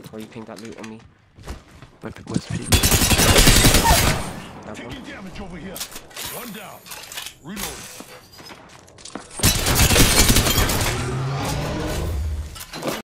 Where you pinged that loot on me? Where's people? Taking damage over here. One down. Reloading.